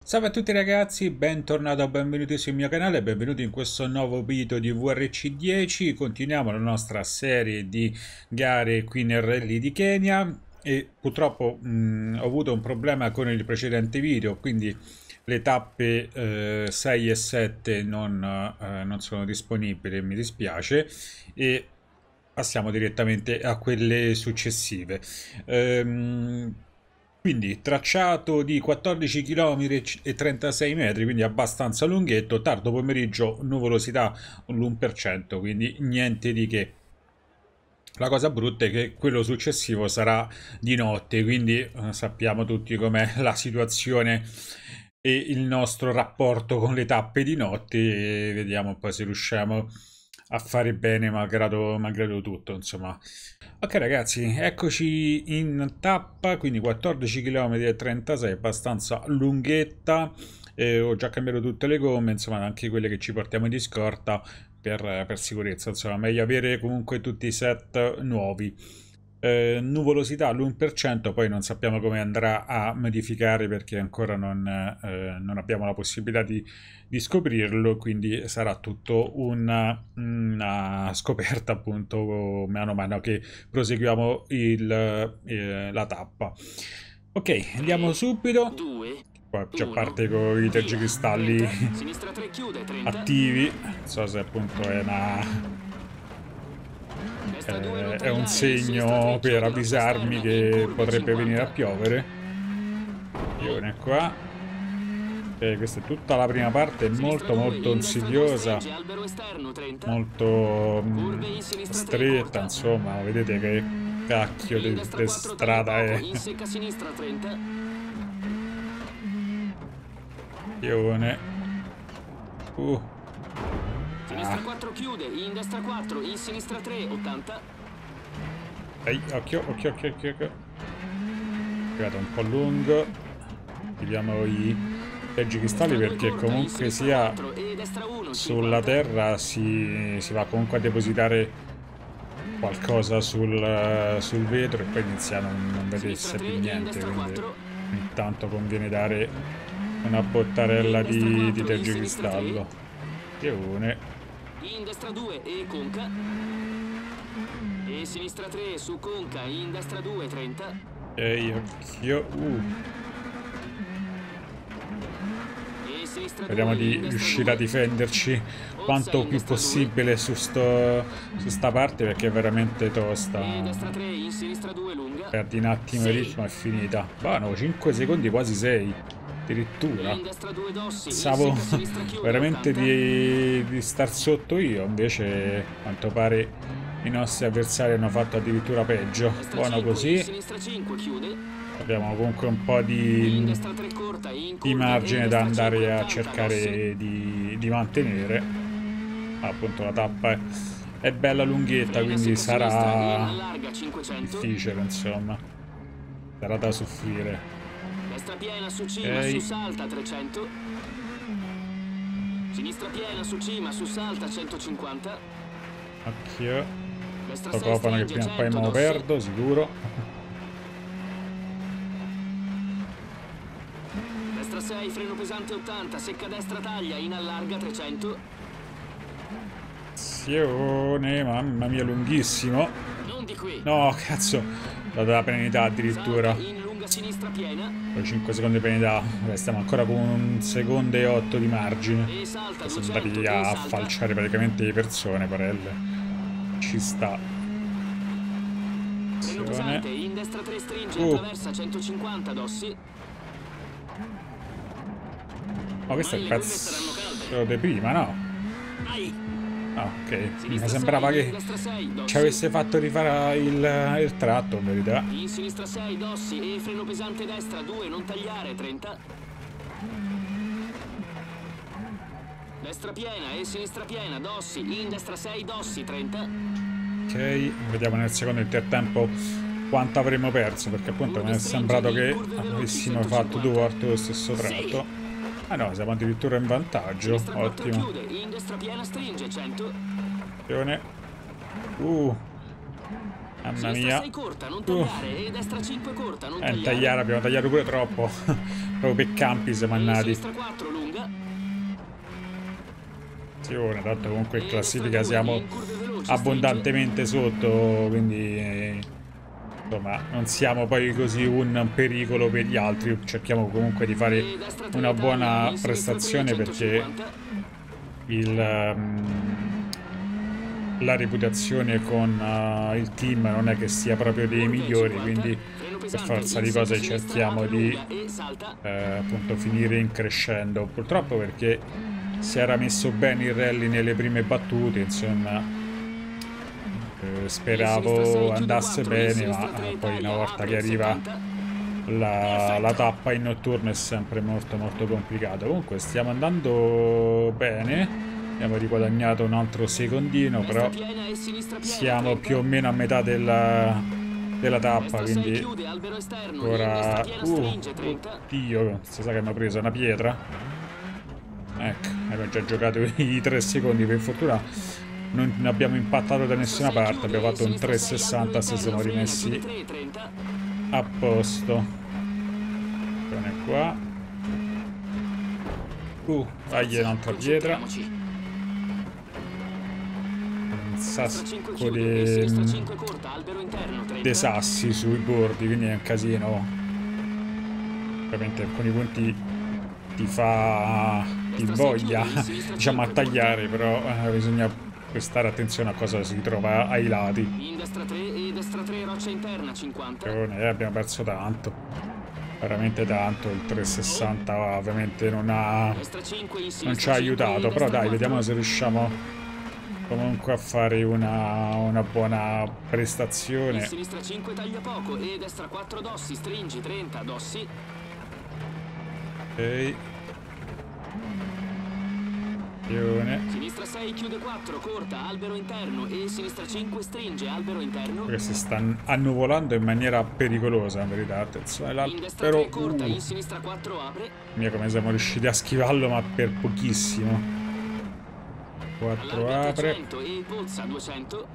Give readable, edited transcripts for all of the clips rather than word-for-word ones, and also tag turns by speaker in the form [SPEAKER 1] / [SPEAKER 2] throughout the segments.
[SPEAKER 1] Salve a tutti ragazzi, bentornati o benvenuti sul mio canale, benvenuti in questo nuovo video di VRC10. Continuiamo la nostra serie di gare qui nel Rally di Kenya e purtroppo ho avuto un problema con il precedente video, quindi le tappe 6 e 7 non sono disponibili, mi dispiace, e passiamo direttamente a quelle successive. Quindi tracciato di 14 km e 36 metri, quindi abbastanza lunghetto, tardo pomeriggio, nuvolosità l'1%, quindi niente di che. La cosa brutta è che quello successivo sarà di notte, quindi sappiamo tutti com'è la situazione e il nostro rapporto con le tappe di notte e vediamo poi se riusciamo a fare bene malgrado tutto, insomma. Ok ragazzi, eccoci in tappa, quindi 14 km e 36, abbastanza lunghetta. Ho già cambiato tutte le gomme, insomma anche quelle che ci portiamo di scorta per sicurezza, insomma meglio avere comunque tutti i set nuovi. Nuvolosità all'1%, poi non sappiamo come andrà a modificare perché ancora non abbiamo la possibilità di scoprirlo, quindi sarà tutto una scoperta appunto mano a mano che proseguiamo la tappa. Ok, andiamo subito. Qua già parte con i tergicristalli attivi, non so se appunto è un segno per avvisarmi che potrebbe venire a piovere. Piove qua. Questa è tutta la prima parte, molto insidiosa, molto stretta, insomma, vedete che cacchio di strada è. Pione.
[SPEAKER 2] Sinistra 4 chiude, in destra 4, in sinistra 3, 80.
[SPEAKER 1] Ehi, occhio. È arrivato un po' lungo. Vediamo i tergicristalli perché comunque sia sulla terra si va comunque a depositare qualcosa sul vetro e poi inizia a non vedersi più niente, quindi intanto conviene dare una bottarella di tergicristallo. Pione.
[SPEAKER 2] In destra 2 e conca. E sinistra 3 su conca, in destra 2, 30.
[SPEAKER 1] Ehi, occhio. Speriamo di riuscire a difenderci quanto più possibile su sta parte perché è veramente tosta. Perdi un attimo il ritmo, è finita. Buono, 5 secondi, quasi 6. Addirittura. Pensavo veramente di star sotto io, invece a quanto pare i nostri avversari hanno fatto addirittura peggio. Buono così. Abbiamo comunque un po' di margine da andare a cercare di mantenere. Appunto la tappa è bella lunghetta, quindi sarà difficile, insomma. Sarà da soffrire.
[SPEAKER 2] Destra piena su cima, su salta 300. Sinistra piena su cima, su salta 150.
[SPEAKER 1] Occhio. Lo copano che prima o poi me lo perdo, sicuro.
[SPEAKER 2] Destra 6, freno pesante 80, secca destra taglia, in allarga 300.
[SPEAKER 1] Azione, mamma mia, lunghissimo.
[SPEAKER 2] Non di qui.
[SPEAKER 1] No, cazzo, la data penalità addirittura.
[SPEAKER 2] Sinistra piena.
[SPEAKER 1] Poi 5 secondi di penalità. Stiamo ancora con 1 secondo e 8 di margine. Siamo andati a falciare praticamente le persone, parelle. Ci sta.
[SPEAKER 2] In destra 3 stringe, attraversa 150 dossi.
[SPEAKER 1] Ma questo è il pezzo di prima, no? Ah, ok. Mi sembrava che ci avesse fatto rifare il tratto, in verità.
[SPEAKER 2] In sinistra 6, dossi e freno pesante destra 2, non tagliare 30. Destra piena e sinistra piena, dossi, in destra 6, dossi 30.
[SPEAKER 1] Ok, vediamo nel secondo intertempo quanto avremmo perso, perché appunto mi è sembrato che avessimo fatto 2 volte lo stesso tratto. Ah no, siamo addirittura in vantaggio, ottimo. Mamma mia.
[SPEAKER 2] 6 corta, non tagliare, e destra 5 corta, non tagliare.
[SPEAKER 1] Tagliare, abbiamo tagliato pure troppo. Proprio per campi siamo andati.
[SPEAKER 2] Sinistra 4 lunga.
[SPEAKER 1] Tanto comunque in classifica siamo abbondantemente sotto, quindi insomma non siamo poi così un pericolo per gli altri. Cerchiamo comunque di fare una buona prestazione perché la reputazione con il team non è che sia proprio dei migliori, quindi per forza di cose cerchiamo di appunto finire in crescendo. Purtroppo perché si era messo bene il rally nelle prime battute, insomma speravo andasse bene, ma poi una volta che arriva la tappa in notturno è sempre molto molto complicata. Comunque stiamo andando bene, abbiamo riguadagnato un altro secondino, però siamo più o meno a metà della tappa, quindi ora oddio, si sa che hanno preso una pietra. Ecco, abbiamo già giocato i 3 secondi, per fortuna non abbiamo impattato da nessuna parte, abbiamo fatto un 3,60 se siamo rimessi a posto. Bene qua. Dai un'altra pietra. Un sacco dei sassi sui bordi, quindi è un casino. Ovviamente alcuni punti ti invoglia diciamo a tagliare, però bisogna prestare attenzione a cosa si trova ai lati.
[SPEAKER 2] In destra 3 e destra 3 roccia interna 50.
[SPEAKER 1] Abbiamo perso tanto, veramente tanto. Il 360 ovviamente non ci ha aiutato, però dai, vediamo se riusciamo comunque a fare una buona prestazione.
[SPEAKER 2] In sinistra 5 taglia poco e destra 4 dossi, stringi 30 dossi.
[SPEAKER 1] Ok.
[SPEAKER 2] Sinistra 6 chiude 4 corta albero interno e sinistra 5 stringe albero interno.
[SPEAKER 1] Perché si sta annuvolando in maniera pericolosa, in verità. Attenzione l'albero.
[SPEAKER 2] Corta in sinistra 4 apre.
[SPEAKER 1] Mia, come siamo riusciti a schivarlo, ma per pochissimo. 4 apre.
[SPEAKER 2] 300 e pozza 200.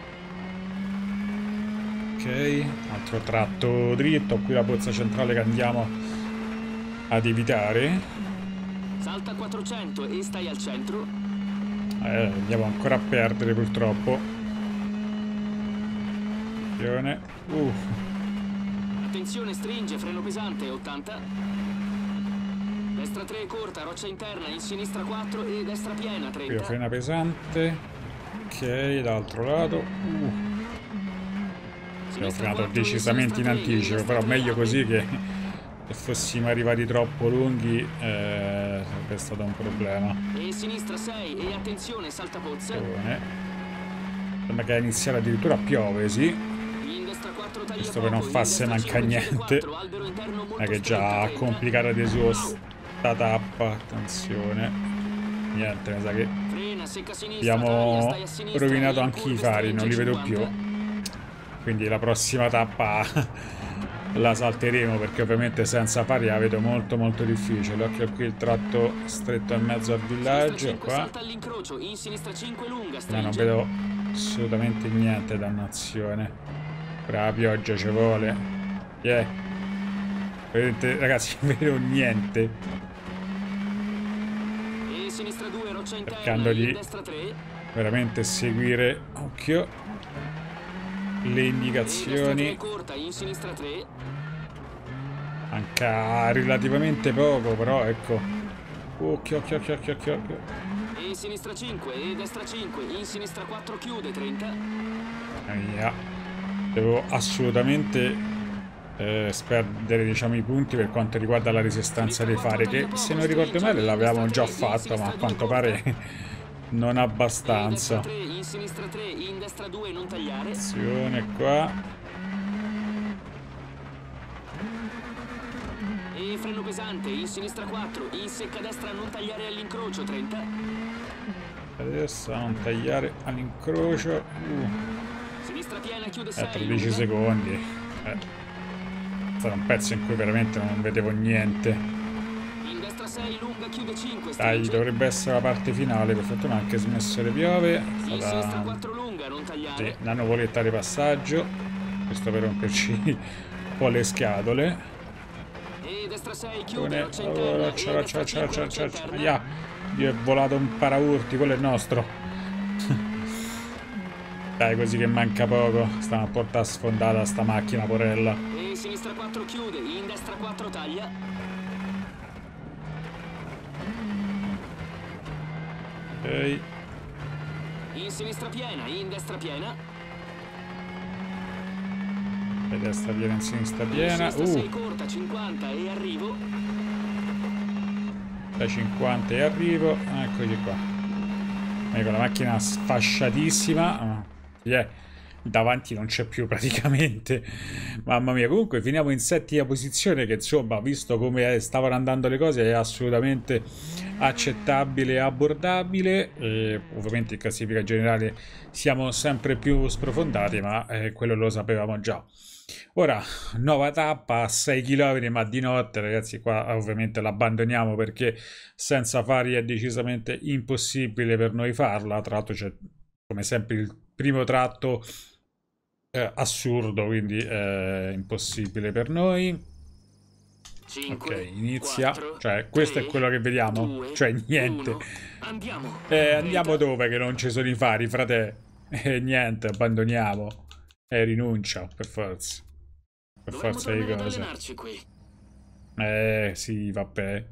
[SPEAKER 1] Ok, altro tratto dritto. Qui la pozza centrale che andiamo ad evitare.
[SPEAKER 2] Salta 400 e stai al centro.
[SPEAKER 1] Andiamo ancora a perdere purtroppo.
[SPEAKER 2] Attenzione, stringe, freno pesante 80. Destra 3 corta, roccia interna, in sinistra 4 e destra piena 30.
[SPEAKER 1] Qui frena pesante. Ok, dall'altro lato. Abbiamo frenato decisamente in anticipo, però meglio così che se fossimo arrivati troppo lunghi sarebbe stato un problema.
[SPEAKER 2] E sinistra 6 e attenzione, salta pozza.
[SPEAKER 1] Sembra che iniziare addirittura a piove, sì. Questo per non farsi manca niente. Non è che già complicata di suo sta tappa. Attenzione. Niente, mi sa che abbiamo rovinato anche i fari, non li vedo più. Quindi la prossima tappa la salteremo, perché ovviamente senza fari la vedo molto molto difficile. Occhio qui il tratto stretto in mezzo al villaggio qua. Ma non vedo assolutamente niente, dannazione. Ora la pioggia ci vuole. Vedete ragazzi, non vedo niente. Cercando di veramente seguire, occhio, le indicazioni. Manca relativamente poco, però ecco. Occhio.
[SPEAKER 2] E sinistra 5 e destra 5, in sinistra 4 chiude 30.
[SPEAKER 1] Devo assolutamente sperdere, diciamo, i punti per quanto riguarda la resistenza dei fari, che se non ricordo male l'avevamo già fatto, ma a quanto pare non abbastanza.
[SPEAKER 2] In sinistra 3, in destra 2, non tagliare.
[SPEAKER 1] Attenzione qua.
[SPEAKER 2] E freno pesante, in sinistra 4, in secca destra, non tagliare all'incrocio 30.
[SPEAKER 1] Adesso non tagliare all'incrocio.
[SPEAKER 2] Sinistra piena, chiude 6.
[SPEAKER 1] 13 secondi. È stato un pezzo in cui veramente non vedevo niente.
[SPEAKER 2] In destra 6 lunga, chiude 5,
[SPEAKER 1] Dai,
[SPEAKER 2] stringe.
[SPEAKER 1] dovrebbe essere la parte finale, per fortuna ha anche smesso le piove. È
[SPEAKER 2] In sinistra
[SPEAKER 1] stata
[SPEAKER 2] 4 lunga, non
[SPEAKER 1] sì,
[SPEAKER 2] tagliare.
[SPEAKER 1] una nuvoletta di passaggio, questo per romperci un po' le scatole.
[SPEAKER 2] E destra 6, chiude, roccia interna. E
[SPEAKER 1] Roccia,
[SPEAKER 2] destra
[SPEAKER 1] roccia,
[SPEAKER 2] 5,
[SPEAKER 1] roccia,
[SPEAKER 2] roccia
[SPEAKER 1] roccia, roccia.
[SPEAKER 2] interna.
[SPEAKER 1] Aia, Dio, è volato un paraurti, quello è nostro. Dai, così che manca poco. Stiamo a portare sfondata sta macchina, porella.
[SPEAKER 2] E in sinistra 4 chiude, in destra 4 taglia.
[SPEAKER 1] Ok.
[SPEAKER 2] In sinistra piena, in destra piena.
[SPEAKER 1] E destra piena, in sinistra
[SPEAKER 2] In
[SPEAKER 1] piena.
[SPEAKER 2] sinistra 6 corta, 50 e arrivo.
[SPEAKER 1] Da 50 e arrivo. Eccoci qua. Ecco la macchina sfasciatissima. Davanti non c'è più praticamente. Mamma mia, comunque finiamo in settima posizione, che insomma, visto come stavano andando le cose, è assolutamente accettabile e abbordabile. E ovviamente in classifica generale siamo sempre più sprofondati, ma quello lo sapevamo già. Ora, nuova tappa a 6 km, ma di notte, ragazzi, qua ovviamente l'abbandoniamo perché senza fari è decisamente impossibile per noi farla. Tra l'altro c'è come sempre il primo tratto assurdo, quindi impossibile per noi.
[SPEAKER 2] 5,
[SPEAKER 1] Ok, inizia.
[SPEAKER 2] 4,
[SPEAKER 1] Cioè, questo è
[SPEAKER 2] 3,
[SPEAKER 1] quello che vediamo.
[SPEAKER 2] 2,
[SPEAKER 1] Cioè, niente.
[SPEAKER 2] 1. Andiamo.
[SPEAKER 1] Andiamo dove che non ci sono i fari, frate? Niente, abbandoniamo. Rinuncia, per forza. Per
[SPEAKER 2] Dovremmo
[SPEAKER 1] forza di
[SPEAKER 2] tornare ad
[SPEAKER 1] cose.
[SPEAKER 2] allenarci qui.
[SPEAKER 1] Sì, vabbè.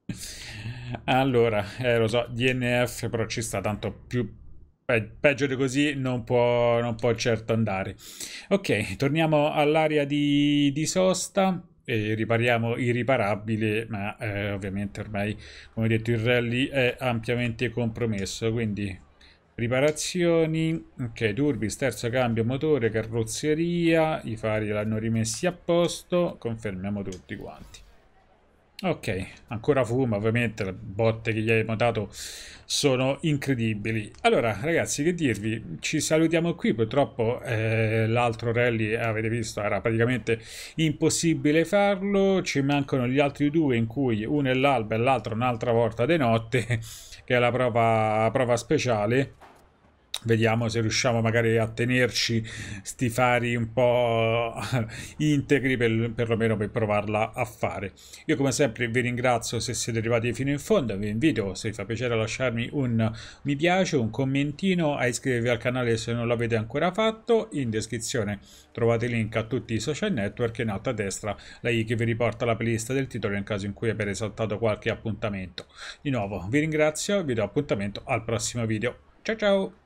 [SPEAKER 1] Allora, lo so, DNF, però ci sta tanto più peggio di così non può certo andare. Ok, torniamo all'area di sosta e ripariamo irriparabile, ma ovviamente ormai, come detto, il rally è ampiamente compromesso, quindi riparazioni, ok, turbis, terzo cambio, motore, carrozzeria, i fari l'hanno rimessi a posto, confermiamo tutti quanti. Ok, ancora fuma, ovviamente le botte che gli hai dato sono incredibili. Allora, ragazzi, che dirvi? Ci salutiamo qui, purtroppo l'altro rally, avete visto, era praticamente impossibile farlo. Ci mancano gli altri due in cui uno è l'alba e l'altro un'altra volta di notte, che è la prova speciale. Vediamo se riusciamo magari a tenerci sti fari un po' integri perlomeno per provarla a fare. Io come sempre vi ringrazio se siete arrivati fino in fondo, vi invito se vi fa piacere a lasciarmi un mi piace, un commentino, a iscrivervi al canale se non l'avete ancora fatto. In descrizione trovate il link a tutti i social network e in alto a destra la i che vi riporta la playlist del titolo nel caso in cui avete saltato qualche appuntamento. Di nuovo vi ringrazio e vi do appuntamento al prossimo video. Ciao ciao!